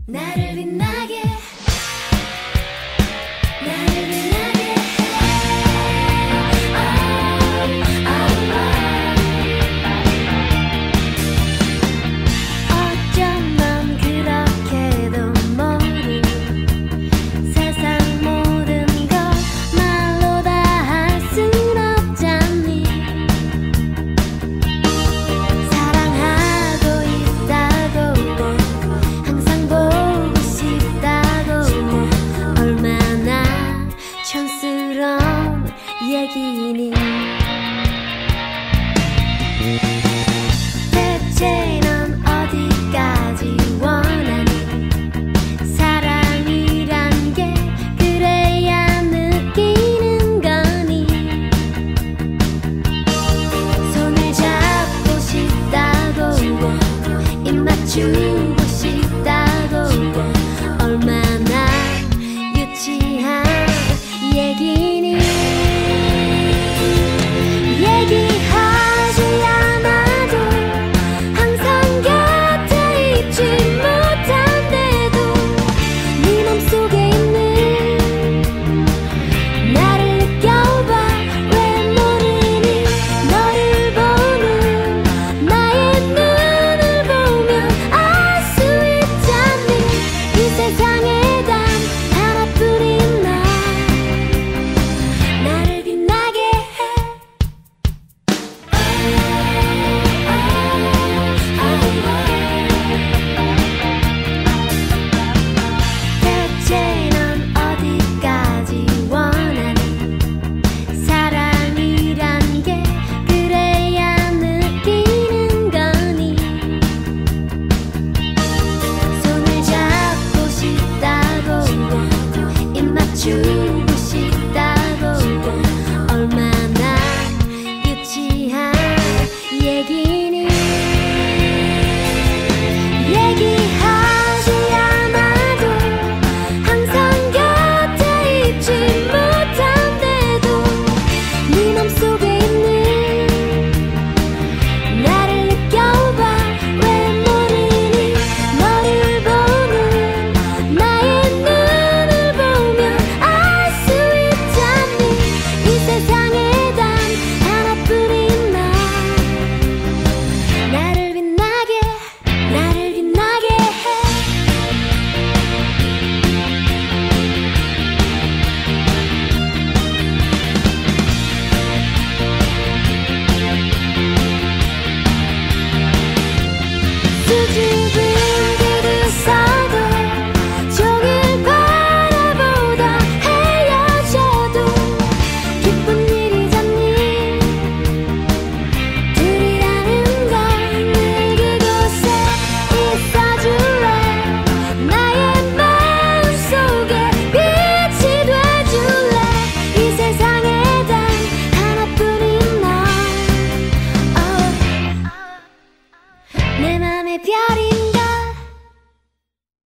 나를 빛나게 나를 빛나게 어쩜 넌 그렇게도 모르고 세상 모든 걸 말로 다 할 순 없잖니. 사랑하고 있다고 항상 보고 싶다고 얼마나 촌스러운 얘기니. 대체 넌 어디까지 원하니. 사랑이란 게 그래야 느끼는 거니. 손을 잡고 싶다고 입 맞추고 싶다고 얼마나 유치한 얘기니. 얘기하지 않아도 항상 곁에 있지 못한데도 네 맘속에 있는 나를 느껴봐. 왜 모르니. 너를 보는 나의 눈을 보면 알 수 있잖니. 이 세상에 단 하나뿐인 너 나를 빛나게 해. 대체 넌 어디까지 원하니. 사랑이란 게 그래야 느끼는 거니. 손을 잡고 싶다고 입 맞추고 싶다고 얼마나 유치한 얘기니. 얘기하